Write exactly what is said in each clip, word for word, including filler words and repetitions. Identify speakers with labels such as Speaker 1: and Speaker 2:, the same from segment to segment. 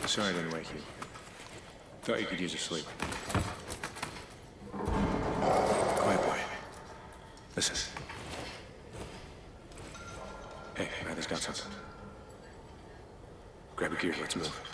Speaker 1: Sorry I didn't wake you. Thought you could use a sleep. Quiet boy. Listen. Hey, Riley's got something. Grab your gear, let's move.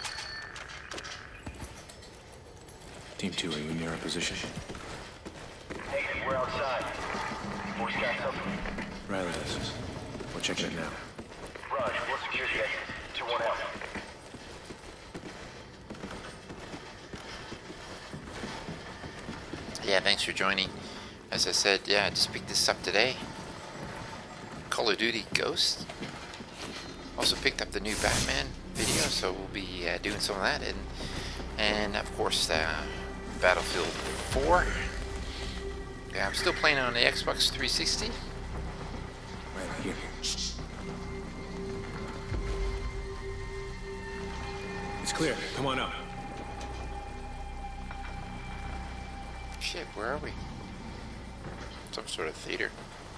Speaker 1: Team two, are you near our position?
Speaker 2: Hey, we're outside. Boys got something.
Speaker 1: Riley does. We're checking it now.
Speaker 2: Raj, we'll secure the exit. two one out.
Speaker 3: Yeah, thanks for joining. As I said, yeah, I just picked this up today. Call of Duty Ghost. Also picked up the new Batman video, so we'll be uh, doing some of that, and and of course uh, Battlefield four. Yeah, I'm still playing on the Xbox three sixty.
Speaker 1: Right here. It's clear. Come on up.
Speaker 3: Shit, where are we? Some sort of theater.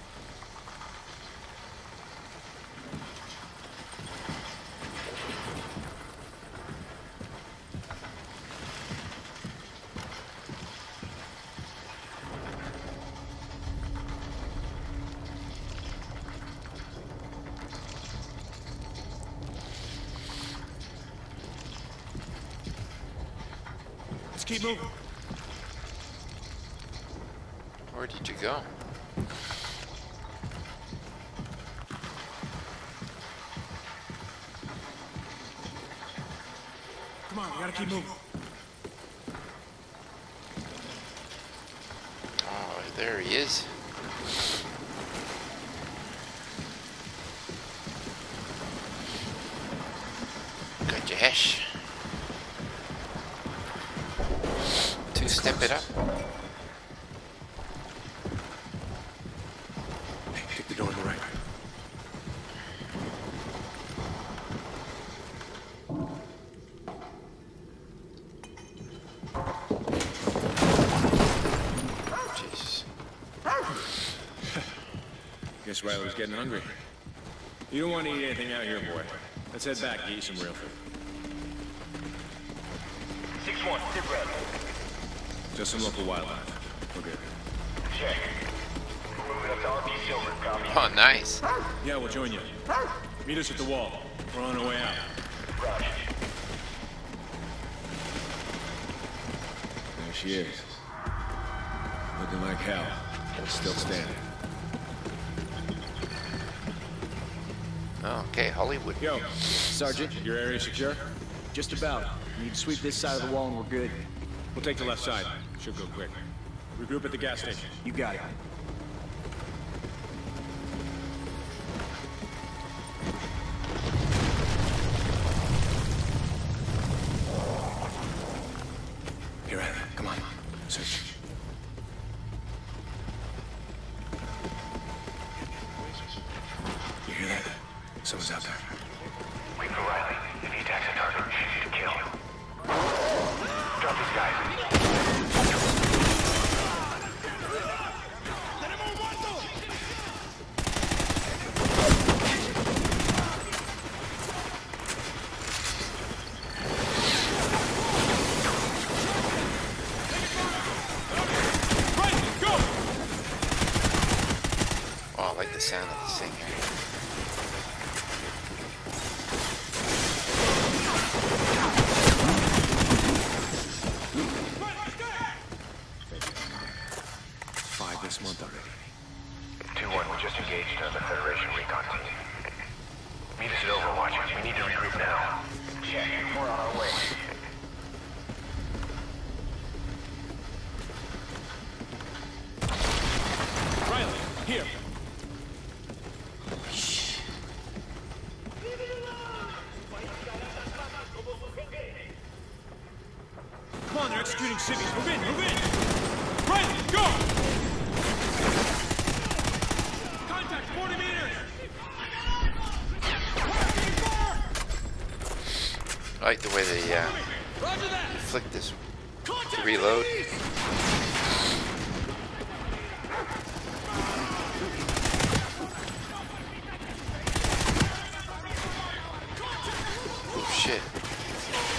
Speaker 1: Let's keep moving.
Speaker 3: Where did you go?
Speaker 1: Come on, we gotta keep moving.
Speaker 3: Oh, there he is. Got your hash. Two step it up.
Speaker 1: Hey, take the door on the right.
Speaker 3: Jesus.
Speaker 1: Guess Riley was getting hungry. You don't want to eat anything out here, boy. Let's head back and get you some real food.
Speaker 2: six one, sit rep.
Speaker 1: Just some local wildlife. We're good.
Speaker 2: Check. We're moving up to R P Silver, copy.
Speaker 3: Oh, nice.
Speaker 1: Yeah, we'll join you. Meet us at the wall. We're on our way out.
Speaker 2: Raj.
Speaker 1: There she is. Looking like hell, but still standing.
Speaker 3: Okay, Hollywood.
Speaker 1: Yo,
Speaker 4: Sergeant,
Speaker 1: your area secure?
Speaker 4: just about. We need to sweep this side of the wall and we're good.
Speaker 1: We'll take the left side. Should go quick. Regroup at the gas station.
Speaker 4: You got it.
Speaker 1: Here, Riley. Come on. Search. You hear that? Someone's out there.
Speaker 2: Wait for Riley. If he attacks a target, shoot to kill. Drop these guys.
Speaker 3: Oh, I like the sound of this thing here.
Speaker 1: Five this month already.
Speaker 2: two one, we just engaged on the Federation recon team. Meet us at Overwatch. We need to regroup now. Check. We're on our way.
Speaker 1: Riley, here. Come on, they're executing civvies. Move in, move in. Riley, go! Contact, forty meters!
Speaker 3: I like the way they uh, flick this to reload. Oh shit.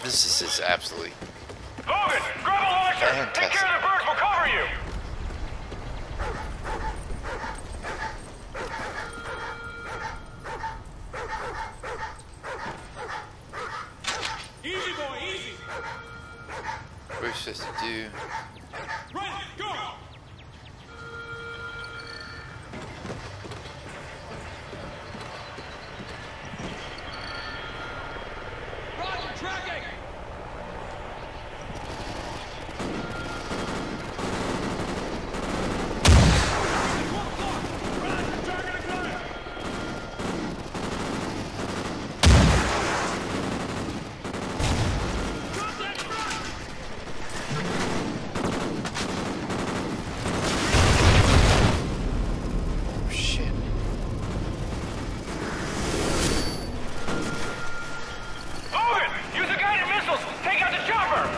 Speaker 3: This is absolutely
Speaker 2: Logan, grab a launcher!
Speaker 3: fantastic.
Speaker 2: Take care of the birds, we'll cover you!
Speaker 1: Easy, boy, easy.
Speaker 3: What are we supposed to do?
Speaker 1: Ready, go. Roger, tracking.
Speaker 3: Shit.
Speaker 2: Logan, use the guided missiles! Take out the chopper!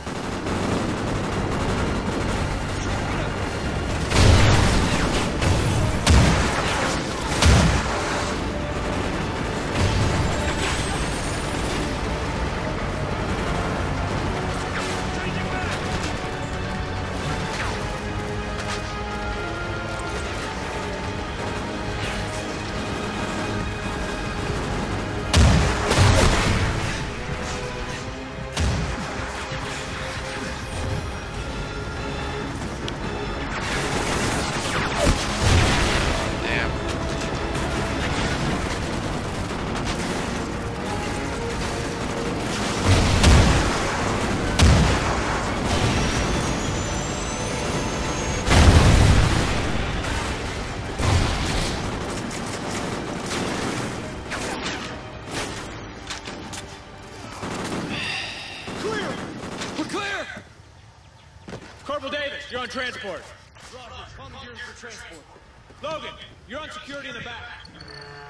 Speaker 3: Damn.
Speaker 1: Clear. We're clear. Corporal Davis, you're on transport. Logan, you're on security in the back.